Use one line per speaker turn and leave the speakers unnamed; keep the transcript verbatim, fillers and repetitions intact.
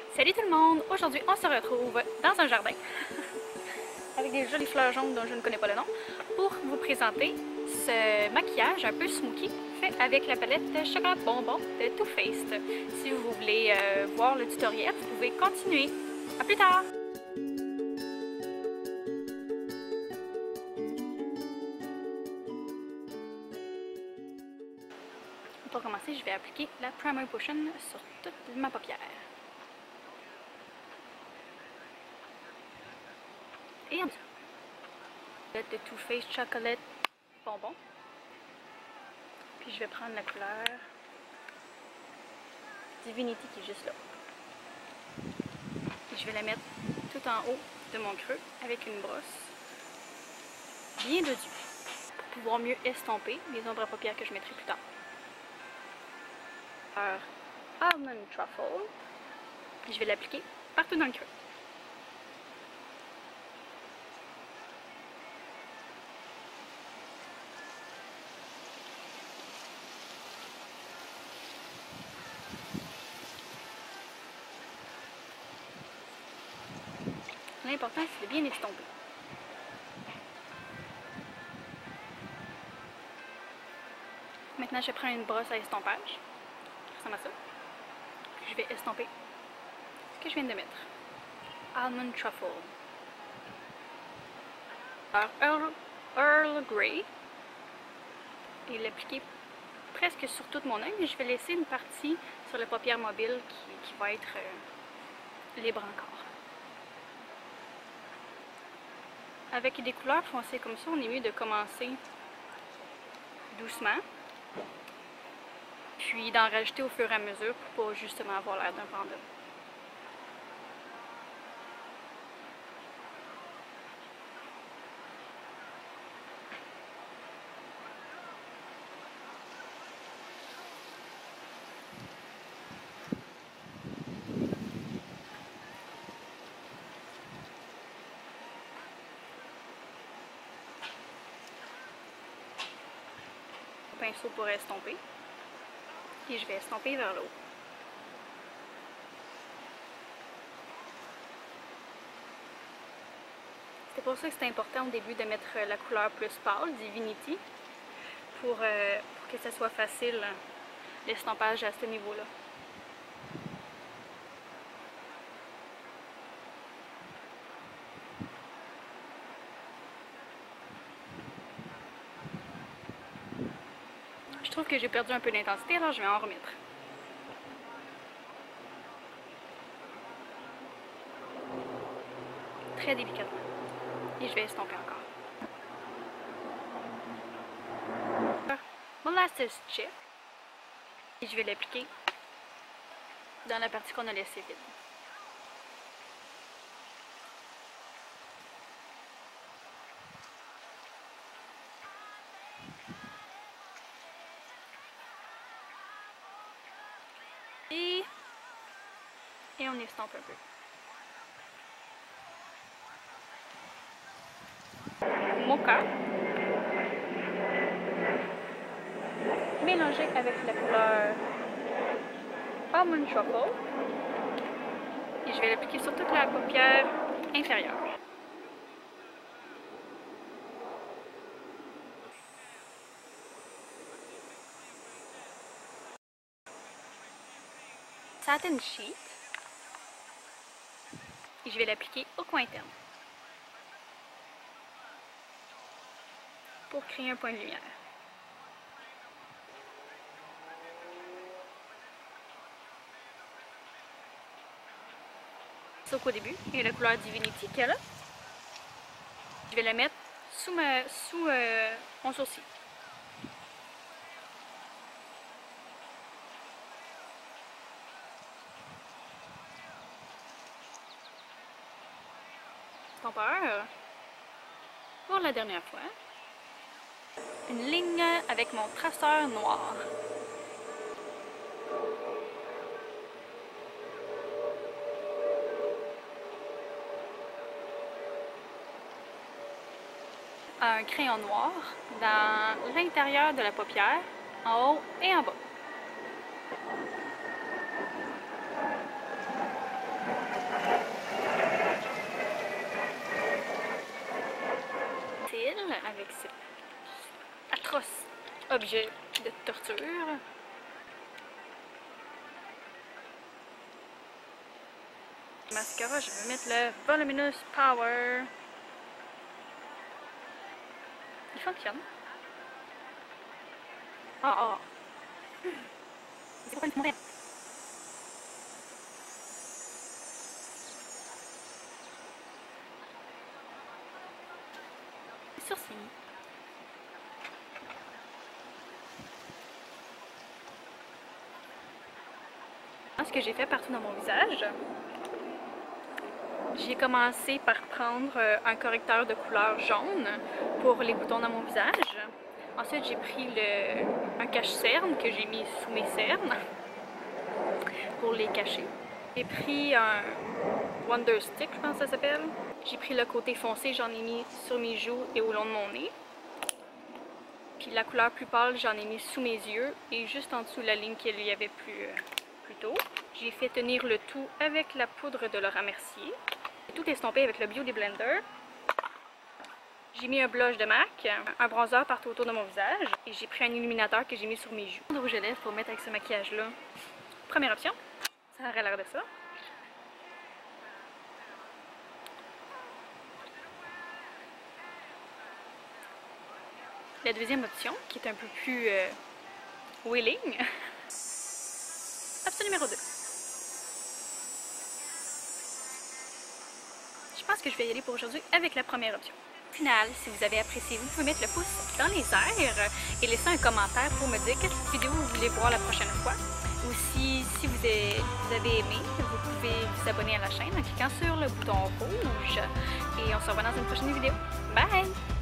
Salut tout le monde! Aujourd'hui, on se retrouve dans un jardin avec des jolies fleurs jaunes dont je ne connais pas le nom pour vous présenter ce maquillage un peu smoky fait avec la palette chocolat bonbon de Too Faced. Si vous voulez euh, voir le tutoriel, vous pouvez continuer. À plus tard! Pour commencer, je vais appliquer la Primer Potion sur toute ma paupière. Et en dessous. De Too Faced Chocolate Bonbon. Puis je vais prendre la couleur Divinity qui est juste là. Et je vais la mettre tout en haut de mon creux avec une brosse bien dodue pour pouvoir mieux estomper les ombres à paupières que je mettrai plus tard. Alors, Almond Truffle. Puis je vais l'appliquer partout dans le creux. L'important, c'est de bien estomper. Maintenant, je prends une brosse à estompage. Ça ressemble à ça. Je vais estomper ce que je viens de mettre. Almond Truffle. Alors, Earl, Earl Grey. Et l'appliquer presque sur tout mon œil, mais je vais laisser une partie sur la paupière mobile qui, qui va être euh, libre encore. Avec des couleurs foncées comme ça, on est mieux de commencer doucement, puis d'en rajouter au fur et à mesure pour pas justement avoir l'air d'un panda. Pinceau pour estomper et je vais estomper vers le haut. C'est pour ça que c'est important au début de mettre la couleur plus pâle, Divinity, pour, euh, pour que ça soit facile l'estompage à ce niveau-là. Je trouve que j'ai perdu un peu d'intensité, alors je vais en remettre. Très délicatement. Et je vais estomper encore. Molasses Chip. Et je vais l'appliquer dans la partie qu'on a laissée vide. Et, et on estompe un peu. Mocha. Mélangé avec la couleur Almond Truffle. Et je vais l'appliquer sur toute la paupière inférieure. Satin Sheet. Et je vais l'appliquer au coin interne pour créer un point de lumière. Sauf qu'au début, il y a la couleur Divinity qu'il y a là. Je vais la mettre sous, ma, sous euh, mon sourcil. Estompeur. Pour la dernière fois, une ligne avec mon traceur noir. Un crayon noir dans l'intérieur de la paupière, en haut et en bas. avec cet atroce objet de torture. Mascara, je vais mettre le Voluminous Power. Il fonctionne. Ah ah. C'est pourquoi il se mourait. Sourcils. Ce que j'ai fait partout dans mon visage, j'ai commencé par prendre un correcteur de couleur jaune pour les boutons dans mon visage. Ensuite, j'ai pris le, un cache-cerne que j'ai mis sous mes cernes pour les cacher. J'ai pris un Wonder Stick, je pense que ça s'appelle. J'ai pris le côté foncé, j'en ai mis sur mes joues et au long de mon nez. Puis la couleur plus pâle, j'en ai mis sous mes yeux et juste en dessous la ligne qu'il y avait plus, plus tôt. J'ai fait tenir le tout avec la poudre de Laura Mercier. J'ai tout estompé avec le Beauty Blender. J'ai mis un blush de MAC, un bronzer partout autour de mon visage et j'ai pris un illuminateur que j'ai mis sur mes joues. De rouge à lèvres pour mettre avec ce maquillage-là. Première option, ça aurait l'air de ça. La deuxième option, qui est un peu plus euh, willing, option numéro deux. Je pense que je vais y aller pour aujourd'hui avec la première option. Au final, si vous avez apprécié, vous pouvez mettre le pouce dans les airs et laisser un commentaire pour me dire quelle vidéo vous voulez voir la prochaine fois. Ou si, si vous, avez, vous avez aimé, vous pouvez vous abonner à la chaîne en cliquant sur le bouton rouge. Et on se revoit dans une prochaine vidéo. Bye!